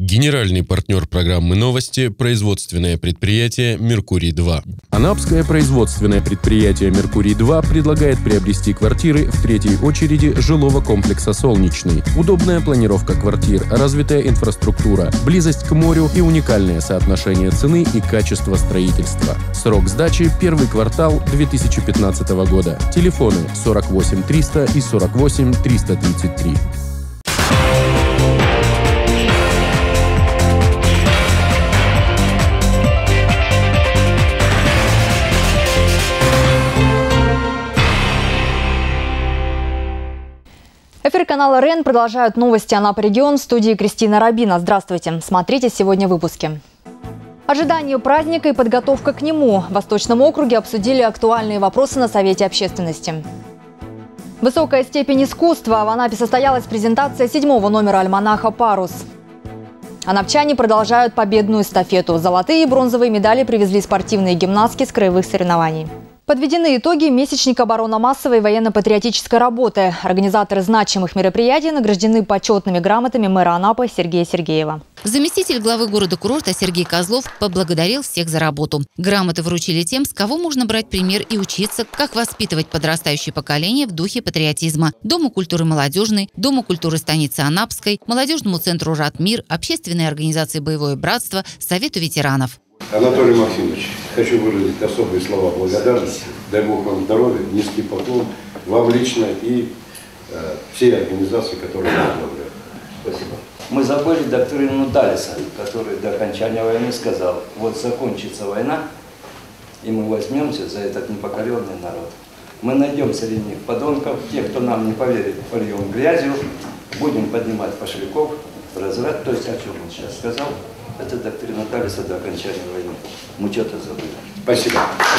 Генеральный партнер программы «Новости» – производственное предприятие «Меркурий-2». Анапское производственное предприятие «Меркурий-2» предлагает приобрести квартиры в третьей очереди жилого комплекса «Солнечный». Удобная планировка квартир, развитая инфраструктура, близость к морю и уникальное соотношение цены и качества строительства. Срок сдачи – первый квартал 2015 года. Телефоны 48 300 и 48 333. Эфир канала РЕН продолжают новости Анапы регион. В студии Кристина Рабина. Здравствуйте. Смотрите сегодня в выпуске. Ожидание праздника и подготовка к нему. В Восточном округе обсудили актуальные вопросы на Совете общественности. Высокая степень искусства. В Анапе состоялась презентация 7-го номера альманаха «Парус». Анапчане продолжают победную эстафету. Золотые и бронзовые медали привезли спортивные гимнастки с краевых соревнований. Подведены итоги месячника оборонно-массовой военно-патриотической работы. Организаторы значимых мероприятий награждены почетными грамотами мэра Анапы Сергея Сергеева. Заместитель главы города-курорта Сергей Козлов поблагодарил всех за работу. Грамоты вручили тем, с кого можно брать пример и учиться, как воспитывать подрастающее поколение в духе патриотизма. Дому культуры «Молодежный», Дому культуры станицы Анапской, молодежному центру «Ратмир», общественной организации «Боевое братство», Совету ветеранов. Анатолий Максимович, хочу выразить особые слова благодарности. Дай Бог вам здоровья, низкий поклон вам лично и всей организации, которые возглавляют. Спасибо. Мы забыли доктрину Даллеса, который до окончания войны сказал: вот закончится война, и мы возьмемся за этот непокоренный народ. Мы найдем среди них подонков, тех, кто нам не поверит, польем грязью, будем поднимать пошляков, разврат, то есть о чем он сейчас сказал. Это доктрина Даллеса до окончания войны. Мы что-то забыли. Спасибо.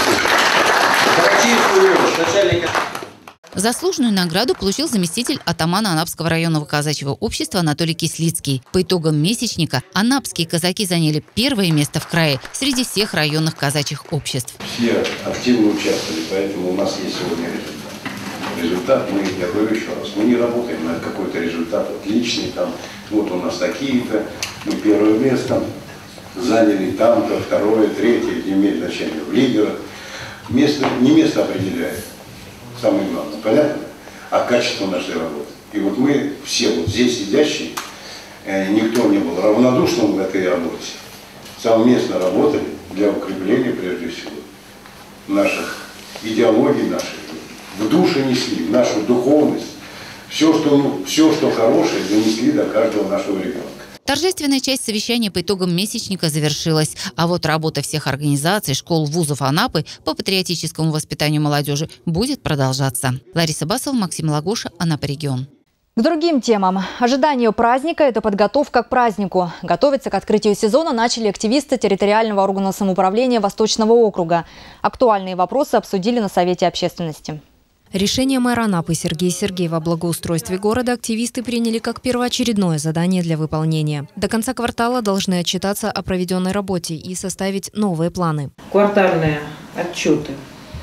Заслуженную награду получил заместитель атамана Анапского районного казачьего общества Анатолий Кислицкий. По итогам месячника анапские казаки заняли первое место в крае среди всех районных казачьих обществ. Все активно участвовали, поэтому у нас есть сегодня результат. Я говорю еще раз, мы не работаем на какой-то результат отличный, там, вот у нас такие-то, мы первое место заняли там-то, второе, третье, не имеет значения в лидерах. Не место определяет, самое главное, понятно? А качество нашей работы. И вот мы все вот здесь сидящие, никто не был равнодушным в этой работе. Совместно работали для укрепления, прежде всего, наших идеологий, наших, в душе несли, нашу духовность, все, что хорошее, донесли до каждого нашего ребенка. Торжественная часть совещания по итогам месячника завершилась. А вот работа всех организаций, школ, вузов Анапы по патриотическому воспитанию молодежи будет продолжаться. Лариса Басова, Максим Лагоша, Анапа регион. К другим темам. Ожидание праздника – это подготовка к празднику. Готовиться к открытию сезона начали активисты территориального органа самоуправления Восточного округа. Актуальные вопросы обсудили на Совете общественности. Решение мэра Анапы Сергея Сергеева о благоустройстве города активисты приняли как первоочередное задание для выполнения. До конца квартала должны отчитаться о проведенной работе и составить новые планы. Квартальные отчеты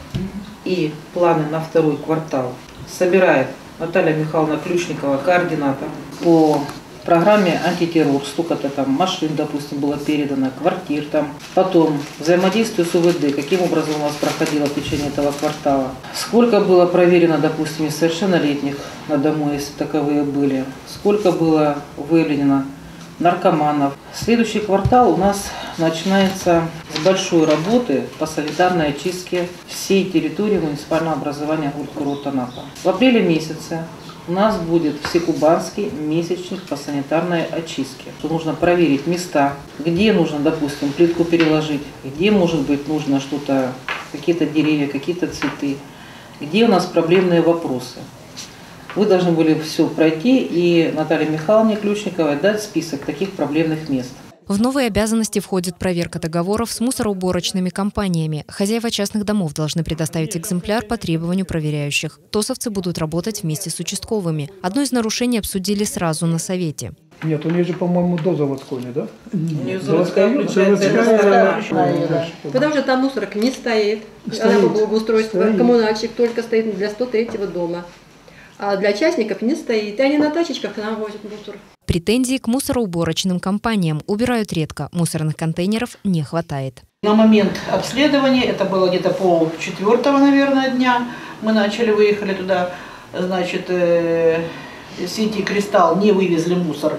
и планы на второй квартал собирает Наталья Михайловна Ключникова, координатор по программе антитеррор. Столько-то там машин, допустим, было передано, квартир там. Потом взаимодействие с УВД, каким образом у нас проходило в течение этого квартала. Сколько было проверено, допустим, несовершеннолетних на дому, если таковые были. Сколько было выявлено наркоманов. Следующий квартал у нас начинается с большой работы по санитарной очистке всей территории муниципального образования город-курорта Анапа. В апреле месяце у нас будет всекубанский месячник по санитарной очистке. Нужно проверить места, где нужно, допустим, плитку переложить, где, может быть, нужно что-то, какие-то деревья, какие-то цветы, где у нас проблемные вопросы. Вы должны были все пройти и Наталье Михайловне Ключниковой дать список таких проблемных мест. В новые обязанности входит проверка договоров с мусороуборочными компаниями. Хозяева частных домов должны предоставить экземпляр по требованию проверяющих. ТОСовцы будут работать вместе с участковыми. Одно из нарушений обсудили сразу на совете. Нет, у нее же, по-моему, до заводской, да? Нет, заводская включается. Потому что там мусорок не стоит. Она благоустройство, коммунальщик только стоит для 103-го дома. А для частников не стоит. И они на тачечках навозят мусор. Претензии к мусороуборочным компаниям. Убирают редко, мусорных контейнеров не хватает. На момент обследования, это было где-то пол-четвертого, наверное, дня, мы выехали туда, значит, сети «Кристалл» не вывезли мусор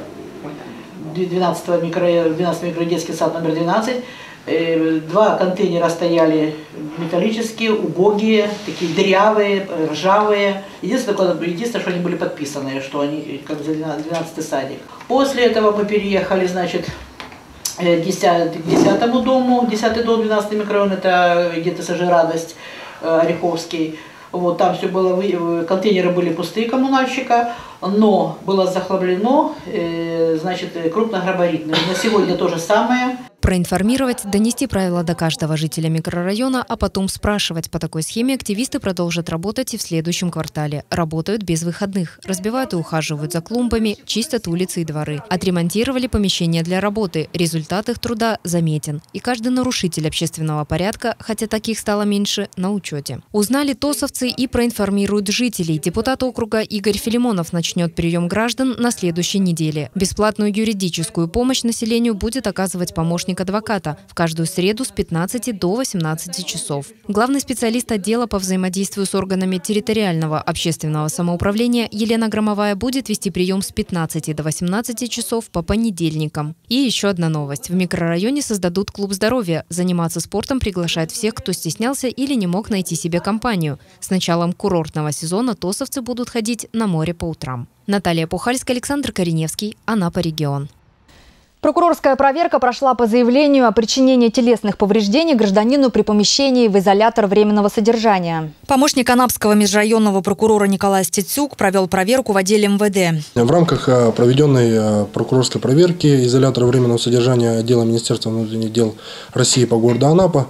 12 микродетский сад номер 12. 2 контейнера стояли металлические, убогие, такие дырявые, ржавые. Единственное, что они были подписаны, что они как за 12-й садик. После этого мы переехали, значит, к 10-му дому, 10-й дом, 12-й микрорайон, это где-то «Радость», Ореховский. Вот, там все было, контейнеры были пустые коммунальщика, но было захламлено, значит, крупногабаритные. На сегодня то же самое. Проинформировать, донести правила до каждого жителя микрорайона, а потом спрашивать. По такой схеме активисты продолжат работать и в следующем квартале. Работают без выходных. Разбивают и ухаживают за клумбами, чистят улицы и дворы. Отремонтировали помещения для работы. Результат их труда заметен. И каждый нарушитель общественного порядка, хотя таких стало меньше, на учете. Узнали тосовцы и проинформируют жителей. Депутат округа Игорь Филимонов начнет прием граждан на следующей неделе. Бесплатную юридическую помощь населению будет оказывать помощник адвоката в каждую среду с 15 до 18 часов. Главный специалист отдела по взаимодействию с органами территориального общественного самоуправления Елена Громовая будет вести прием с 15 до 18 часов по понедельникам. И еще одна новость. В микрорайоне создадут клуб здоровья. Заниматься спортом приглашают всех, кто стеснялся или не мог найти себе компанию. С началом курортного сезона тосовцы будут ходить на море по утрам. Наталья Пухальская, Александр Кореневский, Анапа, регион. Прокурорская проверка прошла по заявлению о причинении телесных повреждений гражданину при помещении в изолятор временного содержания. Помощник анапского межрайонного прокурора Николай Стецюк провел проверку в отделе МВД. В рамках проведенной прокурорской проверки изолятора временного содержания отдела Министерства внутренних дел России по городу Анапа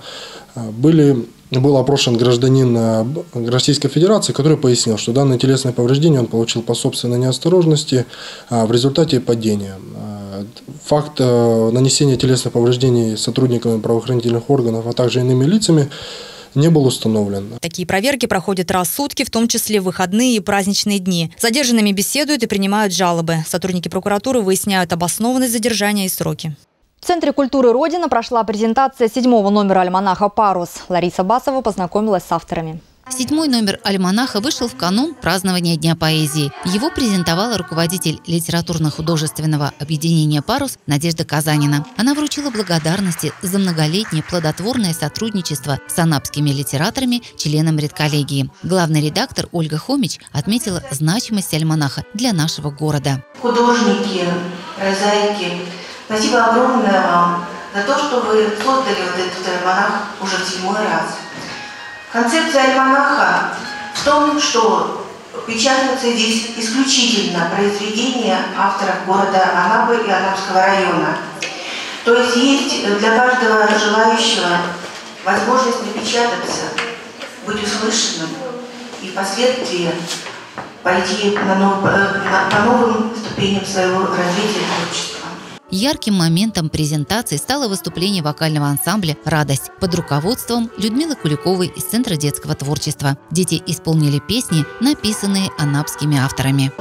был опрошен гражданин Российской Федерации, который пояснил, что данное телесное повреждение он получил по собственной неосторожности в результате падения. Факт нанесения телесных повреждений сотрудниками правоохранительных органов, а также иными лицами не был установлен. Такие проверки проходят раз в сутки, в том числе в выходные и праздничные дни. С задержанными беседуют и принимают жалобы. Сотрудники прокуратуры выясняют обоснованность задержания и сроки. В Центре культуры «Родина» прошла презентация 7-го номера альманаха «Парус». Лариса Басова познакомилась с авторами. 7-й номер альманаха вышел в канун празднования Дня поэзии. Его презентовала руководитель литературно-художественного объединения «Парус» Надежда Казанина. Она вручила благодарности за многолетнее плодотворное сотрудничество с анапскими литераторами, членам редколлегии. Главный редактор Ольга Хомич отметила значимость альманаха для нашего города. Художники, прозаики, спасибо огромное вам за то, что вы создали вот этот альманах уже в 7-й раз. Концепция альманаха в том, что печатаются здесь исключительно произведения авторов города Анапы и Анапского района. То есть для каждого желающего возможность напечататься, быть услышанным и впоследствии пойти по новым ступеням своего развития творчества. Ярким моментом презентации стало выступление вокального ансамбля «Радость» под руководством Людмилы Куликовой из Центра детского творчества. Дети исполнили песни, написанные анапскими авторами.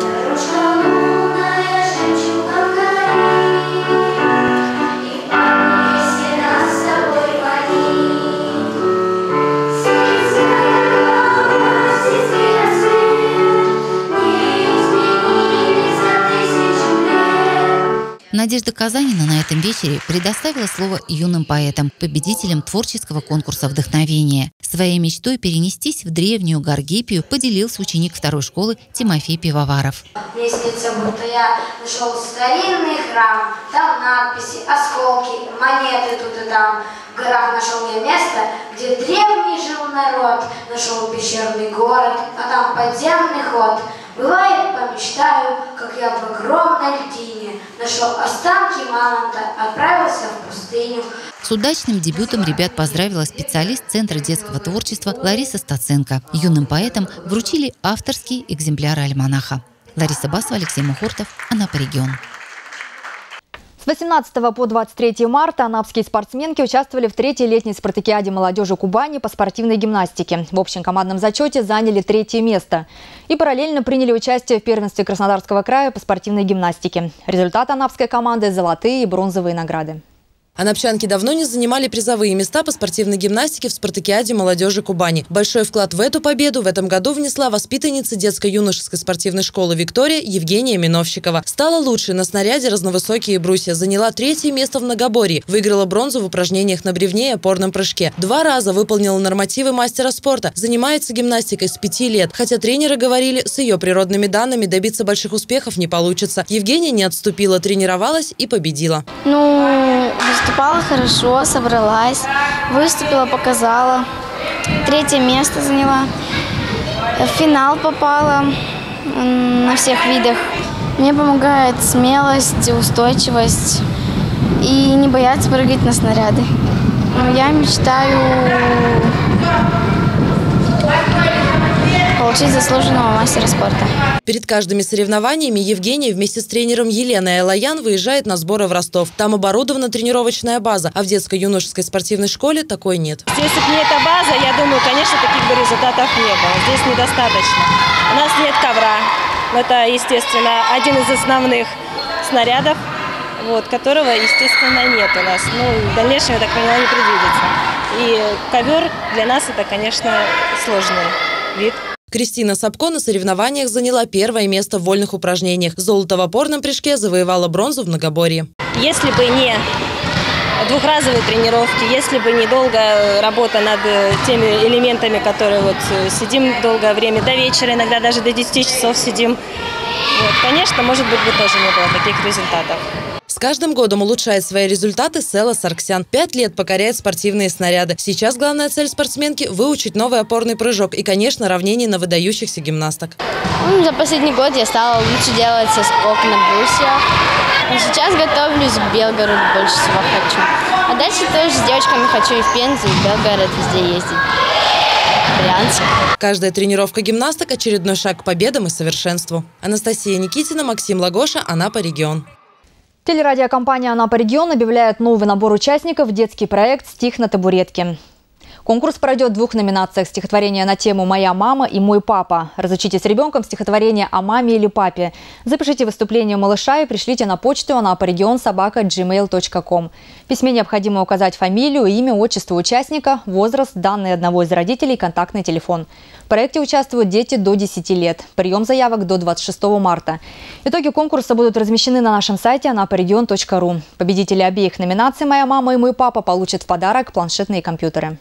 Надежда Казанина на этом вечере предоставила слово юным поэтам, победителям творческого конкурса «Вдохновение». Своей мечтой перенестись в древнюю Гаргипию поделился ученик 2-й школы Тимофей Пивоваров. Мне снится, будто я нашел старинный храм, там надписи, осколки, монеты тут и там. В горах нашел я место, где древний жил народ, нашел пещерный город, а там подземный ход. Бывает, помечтаю, как я в огромной льдине нашел останки мамонта, отправился в пустыню. С удачным дебютом ребят поздравила специалист Центра детского творчества Лариса Стаценко. Юным поэтам вручили авторский экземпляр альманаха. Лариса Басова, Алексей Мухортов, Анапа, регион. С 18 по 23 марта анапские спортсменки участвовали в третьей летней спартакиаде молодежи Кубани по спортивной гимнастике. В общем командном зачете заняли 3-е место. И параллельно приняли участие в первенстве Краснодарского края по спортивной гимнастике. Результат анапской команды – золотые и бронзовые награды. Анапчанки давно не занимали призовые места по спортивной гимнастике в спартакиаде молодежи Кубани. Большой вклад в эту победу в этом году внесла воспитанница детско-юношеской спортивной школы «Виктория» Евгения Миновщикова. Стала лучшей на снаряде разновысокие брусья, заняла 3-е место в многоборье, выиграла бронзу в упражнениях на бревне и опорном прыжке. 2 раза выполнила нормативы мастера спорта. Занимается гимнастикой с 5 лет. Хотя тренеры говорили, с ее природными данными добиться больших успехов не получится. Евгения не отступила, тренировалась и победила. Выступала хорошо, собралась, выступила, показала. 3-е место заняла. В финал попала на всех видах. Мне помогает смелость, устойчивость и не бояться прыгать на снаряды. Я мечтаю получить заслуженного мастера спорта. Перед каждыми соревнованиями Евгения вместе с тренером Еленой Айлаян выезжает на сборы в Ростов. Там оборудована тренировочная база, а в детско-юношеской спортивной школе такой нет. Если бы не эта база, я думаю, конечно, таких бы результатов не было. Здесь недостаточно. У нас нет ковра. Это, естественно, один из основных снарядов, которого, естественно, нет у нас. В дальнейшем, я так поняла, не предвидится. И ковер для нас это, конечно, сложный вид. Кристина Сапко на соревнованиях заняла 1-е место в вольных упражнениях. Золото в опорном прыжке, завоевала бронзу в многоборье. Если бы не двухразовые тренировки, если бы не долгая работа над теми элементами, которые сидим долгое время, до вечера, иногда даже до 10 часов сидим, конечно, может быть, бы тоже не было таких результатов. С каждым годом улучшает свои результаты Села Сарксян. 5 лет покоряет спортивные снаряды. Сейчас главная цель спортсменки – выучить новый опорный прыжок и, конечно, равнение на выдающихся гимнасток. За последний год я стала лучше делать скок на брусьях. Сейчас готовлюсь к Белгороду, больше всего хочу. А дальше тоже с девочками хочу и в Пензу, и в Белгород, везде ездить. Брянск. Каждая тренировка гимнасток – очередной шаг к победам и совершенству. Анастасия Никитина, Максим Лагоша, Анапа регион. Телерадиокомпания «Анапа регион» объявляет новый набор участников в детский проект «Стих на табуретке». Конкурс пройдет в 2 номинациях: стихотворение на тему «Моя мама» и «Мой папа». Разучите с ребенком стихотворение о маме или папе. Запишите выступление малыша и пришлите на почту anaparegion@gmail.com. В письме необходимо указать фамилию, имя, отчество участника, возраст, данные одного из родителей, контактный телефон. В проекте участвуют дети до 10 лет. Прием заявок до 26 марта. Итоги конкурса будут размещены на нашем сайте anaparegion.ru. Победители обеих номинаций «Моя мама» и «Мой папа» получат в подарок планшетные компьютеры.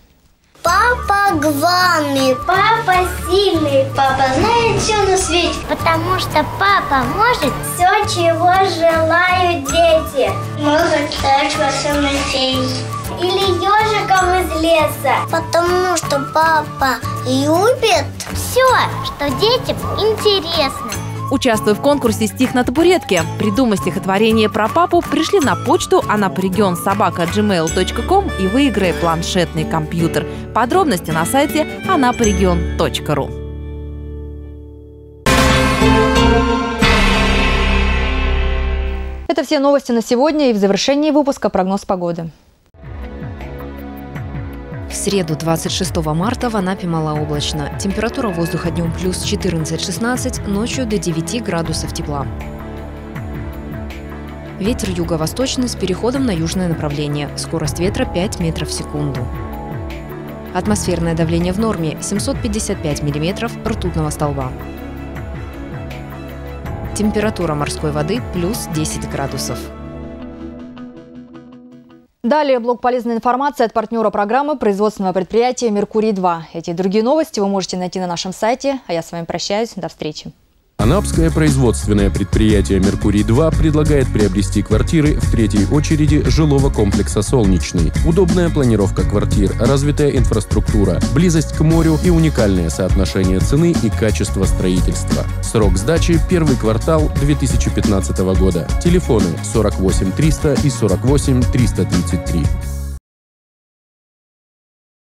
Папа главный, папа сильный, папа знает все на свете. Потому что папа может все, чего желают дети. Может стать волшебной феей. Или ежиком из леса. Потому что папа любит все, что детям интересно. Участвуя в конкурсе «Стих на табуретке», придумай стихотворение про папу, пришли на почту anaparegion@gmail.com и выиграй планшетный компьютер. Подробности на сайте anaparegion.ru. Это все новости на сегодня, и в завершении выпуска прогноз погоды. В среду, 26 марта, в Анапе малооблачно. Температура воздуха днем плюс 14-16, ночью до 9 градусов тепла. Ветер юго-восточный с переходом на южное направление. Скорость ветра 5 метров в секунду. Атмосферное давление в норме 755 миллиметров ртутного столба. Температура морской воды плюс 10 градусов. Далее блок полезной информации от партнера программы производственного предприятия «Меркурий-2». Эти и другие новости вы можете найти на нашем сайте. А я с вами прощаюсь. До встречи. Анапское производственное предприятие «Меркурий-2» предлагает приобрести квартиры в 3-й очереди жилого комплекса «Солнечный». Удобная планировка квартир, развитая инфраструктура, близость к морю и уникальное соотношение цены и качества строительства. Срок сдачи – 1-й квартал 2015 года. Телефоны 48 300 и 48 333.